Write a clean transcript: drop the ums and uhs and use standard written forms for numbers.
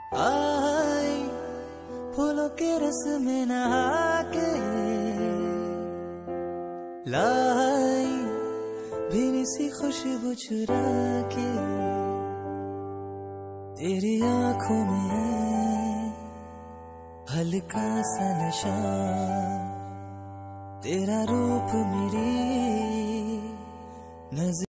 आई फूलों के रस में नहा के लाई भीनी सी खुशबू चुरा के तेरी आंखों में हल्का सा नशा तेरा रूप मेरी नजर